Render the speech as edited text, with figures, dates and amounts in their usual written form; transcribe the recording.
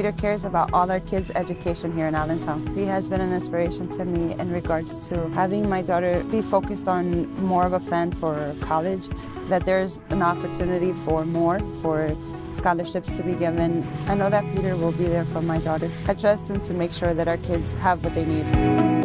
Peter cares about all our kids' education here in Allentown. He has been an inspiration to me in regards to having my daughter be focused on more of a plan for college, that there's an opportunity for more, for scholarships to be given. I know that Peter will be there for my daughter. I trust him to make sure that our kids have what they need.